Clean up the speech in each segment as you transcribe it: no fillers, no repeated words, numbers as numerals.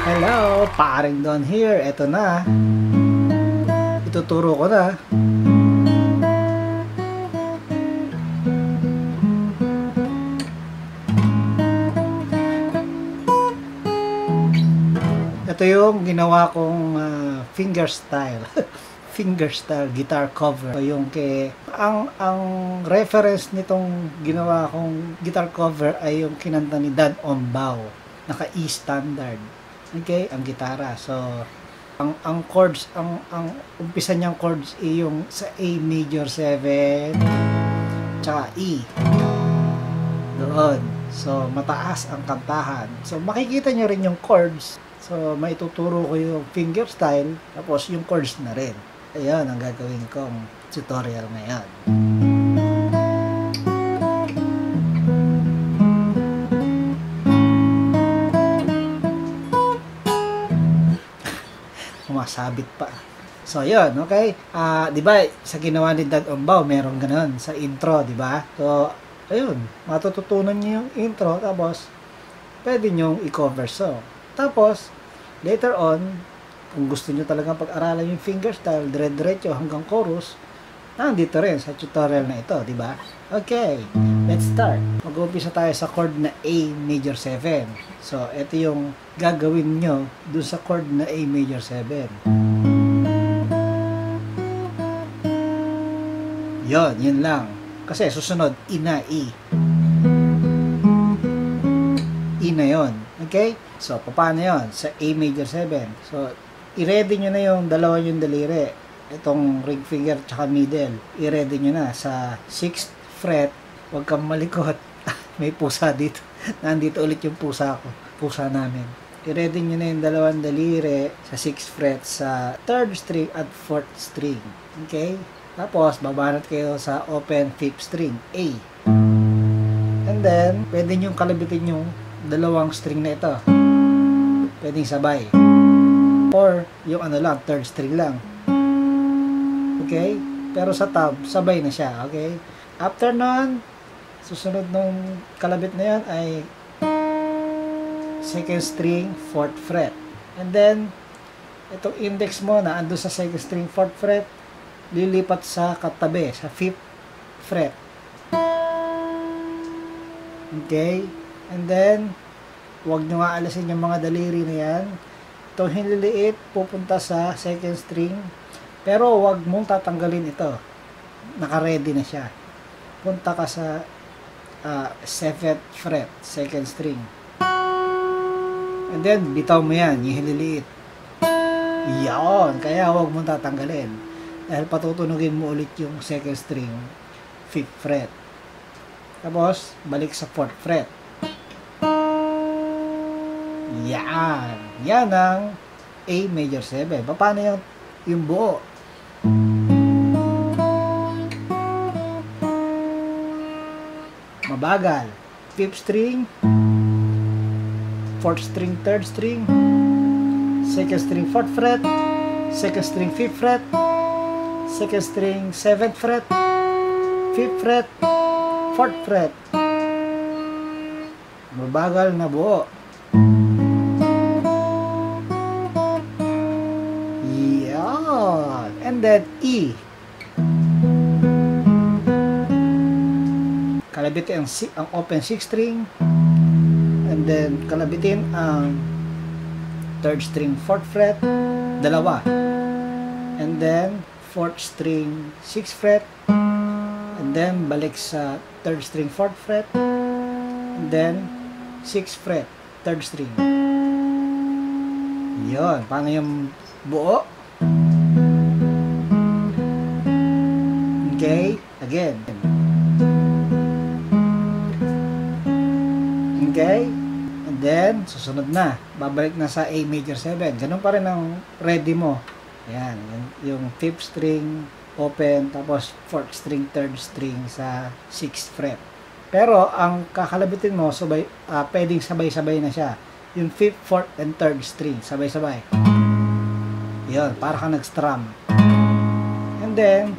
Hello, paring Don here. Eto na. Ituturo ko na. Ito yung ginawa kong fingerstyle. Fingerstyle guitar cover. Yung ang reference nitong ginawa kong guitar cover ay yung kinanta ni Dan Ombao. Naka E standard. Okay, ang gitara. So, ang chords, ang umpisa niyang chords ay yung sa A major 7, tsaka E. Doon. So, mataas ang kantahan. So, makikita niyo rin yung chords. So, maituturo ko yung fingerstyle, tapos yung chords na rin. Ayan ang gagawin kong tutorial ngayon. Sumasabit pa. So, yun, okay? Di ba, sa ginawa ni Dan Ombao, meron ganun sa intro, di ba? So, ayun, matututunan niyo yung intro, tapos, pwede nyo i-cover song. Tapos, later on, kung gusto nyo talagang pag-aralan yung fingerstyle, dire-diretso hanggang chorus, nandito rin sa tutorial na ito, di ba? Okay, let's start. Mag-umpisa tayo sa chord na A major 7. So, ito yung gagawin nyo dun sa chord na A major 7. Yun lang. Kasi susunod, E na E. E na yun. Okay? So, paano yun? Sa A major 7. So, i-ready nyo na yung dalawa yung daliri. Itong ring finger tsaka middle. I-ready nyo na sa 6th fret. Huwag kang malikot. May pusa dito. Nandito ulit yung pusa ko. Pusa namin. I-ready nyo na yung dalawang daliri sa 6th fret sa 3rd string at 4th string. Okay? Tapos, babanat kayo sa open 5th string, A. And then, pwede nyo kalabitin yung dalawang string na ito. Pwedeng sabay. Or, yung ano lang, 3rd string lang. Okay? Pero sa tab, sabay na siya. Okay? After nun, susunod nung kalabit na yan ay 2nd string, 4th fret. And then, itong index mo na ando sa 2nd string, 4th fret, lilipat sa katabi, sa 5th fret. Okay? And then, huwag nyo nga alasin yung mga daliri na yan. Itong hinliliit, pupunta sa 2nd string. Pero, huwag mong tatanggalin ito. Naka-ready na siya. Punta ka sa 7th fret, 2nd string. And then, bitaw mo yan, yung hinliliit. Yan! Kaya, huwag mong tatanggalin. Dahil patutunugin mo ulit yung 2nd string, 5th fret. Tapos, balik sa 4th fret. Yan. Yan ang A major 7. Paano yung buo? Mabagal. 5th string, 4th string, 3rd string, 2nd string, 4th fret, 2nd string, 5th fret, 2nd string, 7th fret, 5th fret, 4th fret. Mabagal na buo. Yan. And then E. Kalabitin ang open 6th string. And then kalabitin ang 3rd string, 4th fret, dalawa. And then 4th string, 6th fret. And then balik sa 3rd string, 4th fret. And then 6th fret, 3rd string. Yun. Paano yung buo? Okay? Again. Okay? And then, susunod na. Babalik na sa A major 7. Ganun pa rin ang ready mo. Ayan. Yung 5th string, open, tapos 4th string, 3rd string sa 6th fret. Pero, ang kakalabitin mo, pwedeng sabay-sabay na siya. Yung 5th, 4th, and 3rd string. Sabay-sabay. Yun. Para ka nag-strum. And then,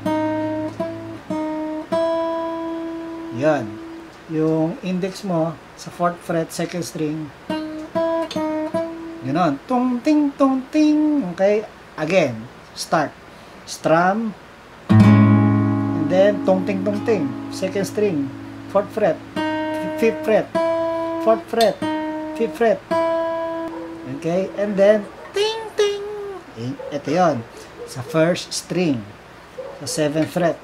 yun. Yung index mo sa 4th fret, 2nd string. Ganon. Tung ting, tung ting. Okay? Again. Start. Strum. And then, tung ting, tung ting. Second string. Fourth fret. Fifth fret. Fourth fret. Fifth fret. Okay? And then, ting, ting. Ito yon. Sa first string. Sa seventh fret.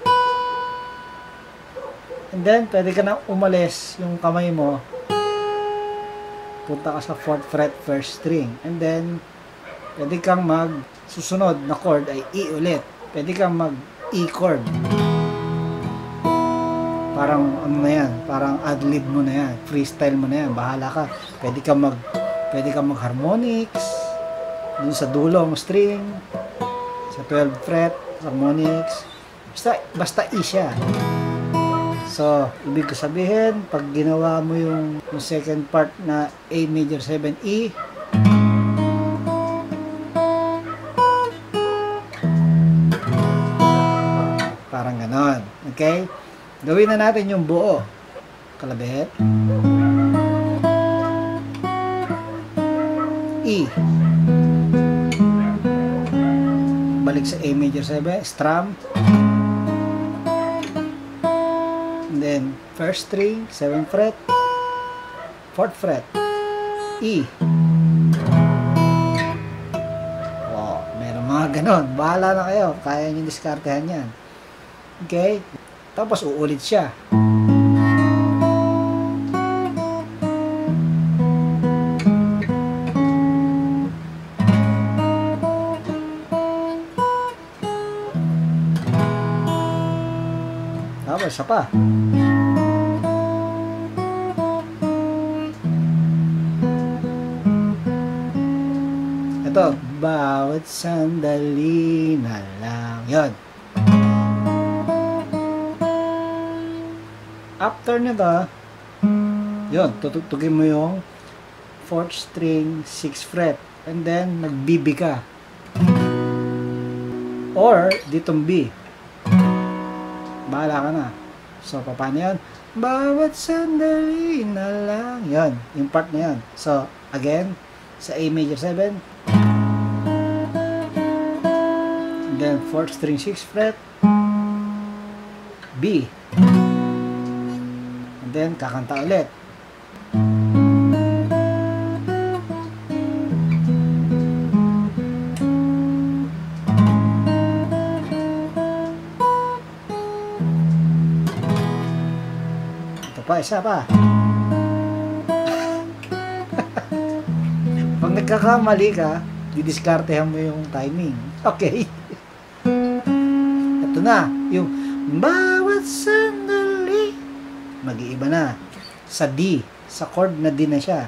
And then, pwede ka na umalis yung kamay mo. Punta ka sa fourth fret, first string. And then, pwede kang susunod na chord ay E ulit. Pwede kang E chord. Parang ano na yan, parang ad-lib mo na yan, freestyle mo na yan, bahala ka. Pwede kang harmonics, dun sa dulong string, sa 12th fret, harmonics, basta E siya. So, ibig ko sabihin, pag ginawa mo yung second part na A major 7 E, parang ganon. Okay? Gawin na natin yung buo. Kalabit. E. Balik sa A major 7, strum. And then, first string, 7th fret, 4th fret, E. Wow, meron mga ganon. Bahala na kayo. Kaya nyo diskartehan yan. Okay? Tapos, uulit siya. Tapos, isa pa. Ito, bawat sandali na lang. Yun. After nito, yun, tutugtugin mo yung 4th string, 6th fret. And then, nag-BB ka. Or, ditong B. Bahala ka na. So, paano yan? Bawat sandali na lang. Yun, yung part na yan. So, again, sa A major 7. And then, 4th string, 6th fret. B. And then, kakanta ulit. Ito pa, isa pa. Pag nagkakamali ka, didiskartehan mo yung timing. Okay? Ito na, yung bawat sandali. Mag-iiba na. Sa D, sa chord na D na siya.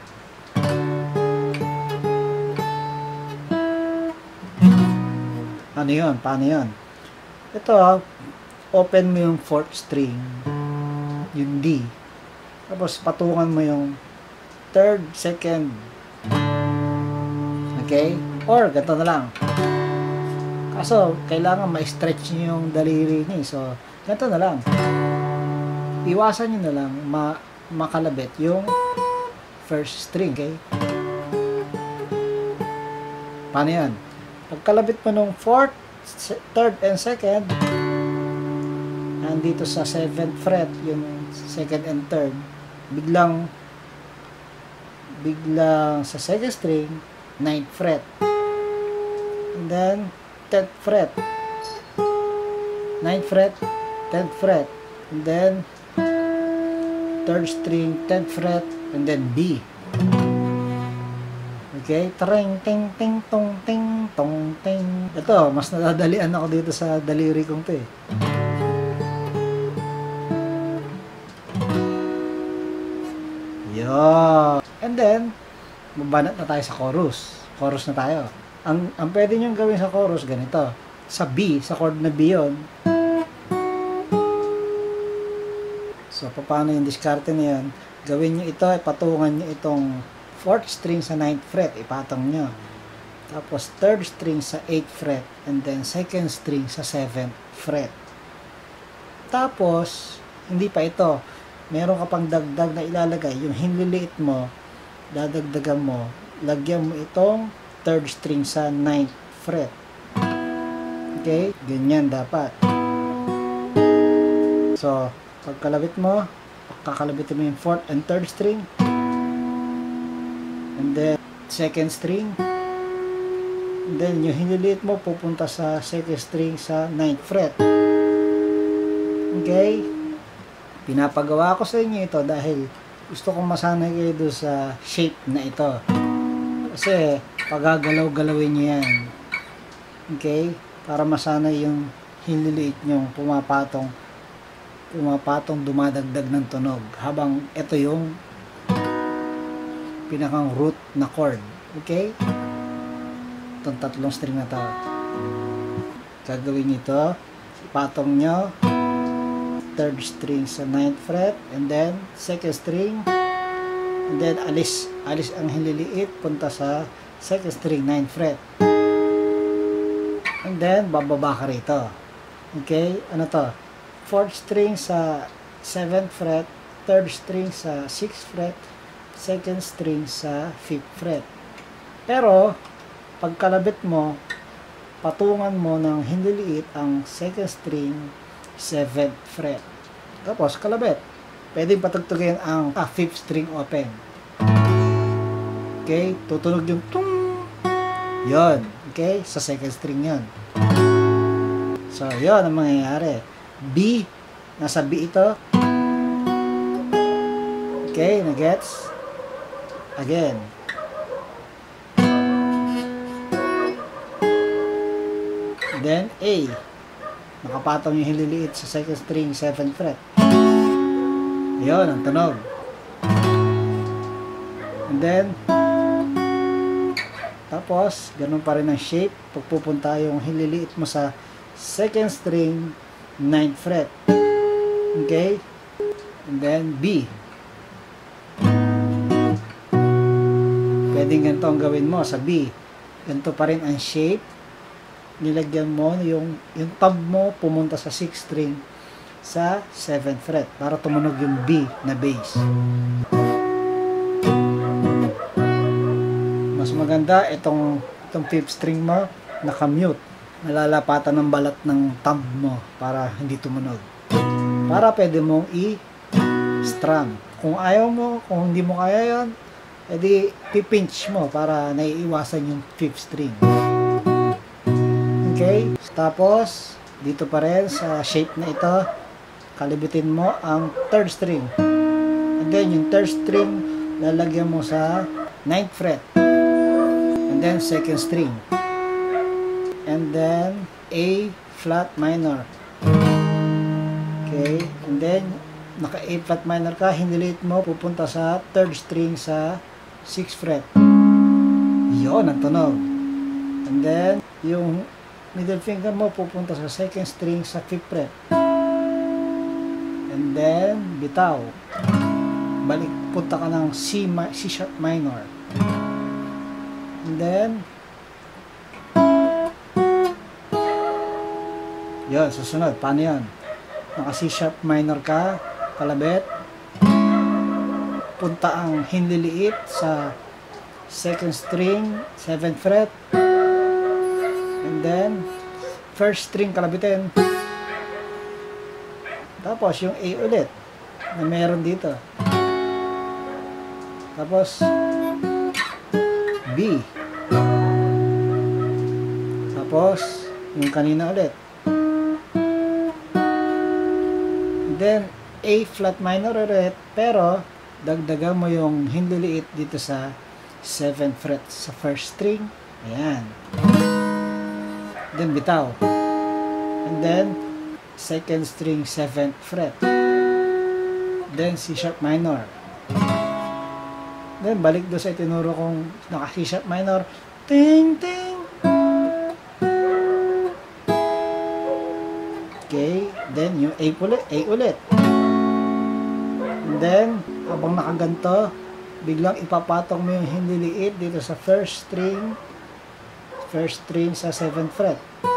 Ano yun? Paano yun? Ito, open mo yung 4th string, yung D. Tapos patungan mo yung 3rd, 2nd. Okay? Or, ganito na lang. Kaso, kailangan ma-stretch nyo yung daliri niya. So, ganito na lang. Iwasan nyo na lang makalabit yung first string. Okay? Paano yan? Pagkalabit mo nung 4th, 3rd, and 2nd, nandito sa 7th fret, yung 2nd and 3rd, biglang sa 2nd string, 9th fret. And then, 10th fret. 9th fret, 10th fret. And then, 3rd string, 10th fret, and then B. Okay? Tring, ting, ting, tong, ting, tong, ting. Ito, mas nadadalian ako dito sa daliri kong to eh. Yo. And then, mabanat na tayo sa chorus. Chorus na tayo. Ang pwede nyo gawin sa chorus, ganito. Sa B, sa chord na B yun. So, paano yung diskarte na yan? Gawin nyo ito, patungan nyo itong 4th string sa 9th fret, ipatong nyo. Tapos, 3rd string sa 8th fret, and then 2nd string sa 7th fret. Tapos, hindi pa ito. Meron ka pang dagdag na ilalagay. Yung hinliliit mo, dadagdagan mo lagyan mo itong third string sa 9th fret. Okay? Ganyan dapat. So, pagkalabit mo, kakalabitin mo yung 4th and 3rd string. And then, 2nd string. And then, yung hiniliit mo, pupunta sa 2nd string sa 9th fret. Okay? Pinapagawa ko sa inyo ito dahil gusto kong masanay kayo doon sa shape na ito. Kasi, pagagalaw-galawin nyo yan. Okay? Para masanay yung hiniliit nyo, pumapatong, dumadagdag ng tunog. Habang ito yung pinakang root na chord. Okay? Itong tatlong string na to. Gagawin nyo ito. Patong nyo. 3rd string sa 9th fret. And then, 2nd string. And then, alis ang hililiit. Punta sa 2nd string, 9th fret. And then, bababa ka rito. Okay? Ano to? 4th string sa 7th fret. 3rd string sa 6th fret. 2nd string sa 5th fret. Pero, pagkalabit mo, patungan mo ng hiniliit ang 2nd string, 7th fret. Tapos, kalabit. Pwedeng patugtugin ang 5th string open. Okay? Tutunog yung tung. Yon. Okay? Sa 2nd string yon. So, yon ang mangyayari. B. Nasa B ito. Okay? Nagets? Again. Then, A. Nakapatong yung hililiit sa 2nd string, 7th fret. Ayun, ang tunog. And then, tapos, ganun pa rin ang shape. Pagpupunta yung hililiit mo sa 2nd string, 9th fret. Okay? And then, B. Pwedeng ganito ang gawin mo sa B. Ganito pa rin ang shape. Nilagyan mo yung tab mo pumunta sa 6th string sa 7th fret para tumunog yung B na bass. Mas maganda itong 5th string mo naka-mute. Nalalapatan ng balat ng tab mo para hindi tumunog. Para pwede mong i-strum. Kung ayaw mo, kung hindi mo kaya yan, edi pipinch mo para naiiwasan yung 5th string. Okay? Tapos, dito pa rin sa shape na ito, kalibitin mo ang 3rd string. And then, yung 3rd string, lalagyan mo sa 9th fret. And then, 2nd string. And then, A flat minor. Okay? And then, naka A flat minor ka, hiniliit mo, pupunta sa 3rd string sa 6th fret. Yun, ang tunog. And then, yung middle finger mo pupunta sa 2nd string sa 5th fret. And then, bitaw. Balik, punta ka ng C sharp minor. And then, yun, susunod. Paano yun? Naka C sharp minor ka, kalabit. Punta ang hinliliit sa 2nd string, 7th fret. And then, 1st string kalabitin. Tapos, yung A ulit na meron dito. Tapos, B. Tapos, yung kanina ulit. And then, A flat minor ulit. Pero, dagdagan mo yung hinliliit dito sa 7th fret sa 1st string. Ayan. Then bitaw. And then 2nd string 7th fret. Then C sharp minor. Then balik do sa itinuro kong naka C sharp minor. Ting ting. Okay, then yung A ulit. And then habang nakaganto, biglang ipapatong mo yung hinliliit dito sa 1st string sa 7th fret.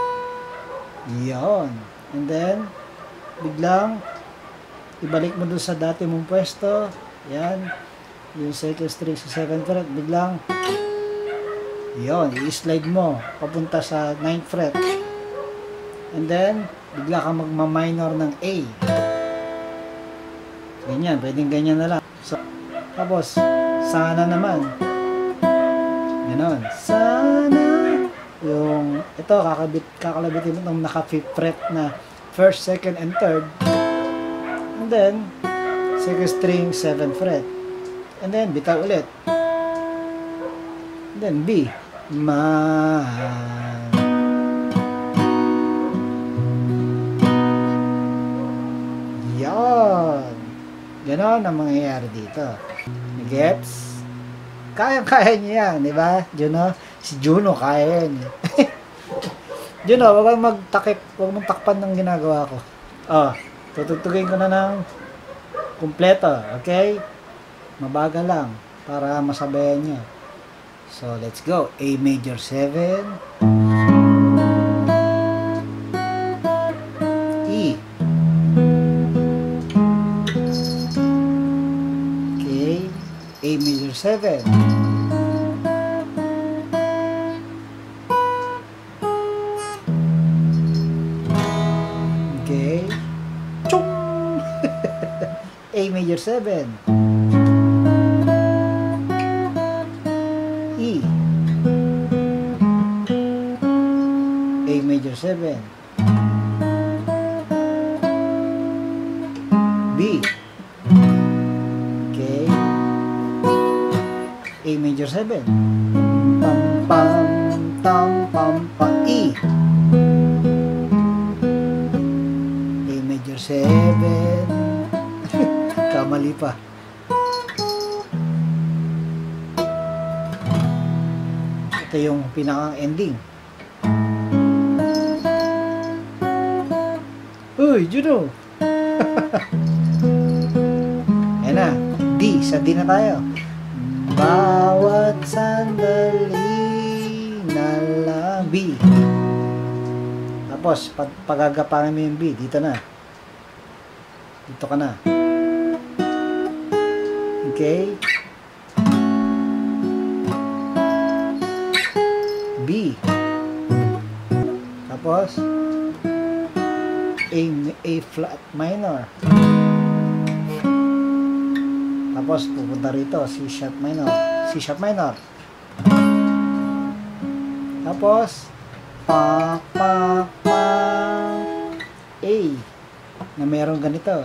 Yon. And then, biglang, ibalik mo dun sa dati mong pwesto. Yan. Yung 2nd string sa 7th fret. Biglang, Yun, i-slide mo papunta sa 9th fret. And then, bigla ka magma-minor ng A. Ganyan, pwedeng ganyan na lang. So, tapos, sana naman. Ganon. Sana. Yung, ito, kakalabitin mo itong naka 5th fret na 1st, 2nd, and 3rd. And then, 2nd string, 7th fret. And then, bitaw ulit. And then, B. Man. Yan. Ganon ang mangyayari dito. Gets? Kaya-kaya niya yan, di ba? Juno? Si Juno, kaya yan. Juno, wag kang magtakip, wag mong takpan ng ginagawa ko. Oh, tutugtugin ko na ng kumpleto, okay? Mabagal lang, para masabayan niyo. So, let's go. A major 7. E. Okay. A major 7. Okay. Chung! A major 7. E. A major 7. B. Okay. A major 7. Pam pam tam pam pa E. A major 7. Kamali pa. Ito yung pinakang ending. Uy, Juno! Ayan na. D. Sa D na tayo. Bawat sandali na lang. B. Tapos, pagagapangan mo yung B, dito na. Dito ka na. Okay? B. Tapos, A flat minor. Tapos, pupunta rito, C sharp minor. C sharp minor. Tapos, pa, pa, pa, A. Na meron ganito.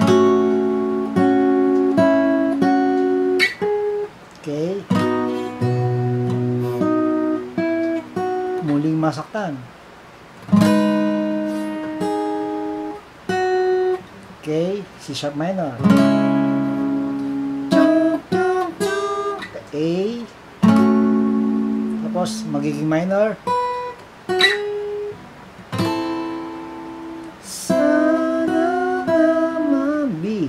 Okay. Muling masaktan. Okay, C sharp minor. A. Tapos magiging minor. Sana naman B.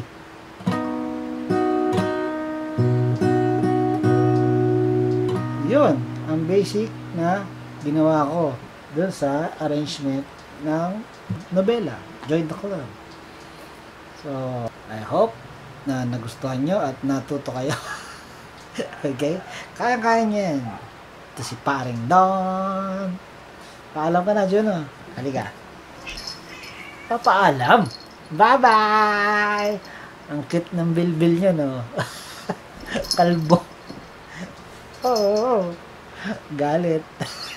Yun, ang basic na ginawa ko dun sa arrangement ng nobela, Join the Club. So, I hope na nagustuhan nyo at natuto kayo. Okay? Kaya-kaya nyo yan. Ito si Paring Don. Paalam ka na, Juno. Halika. Papaalam. Bye-bye! Ang cute ng bilbil nyo, no? Kalbo. Oo. Galit.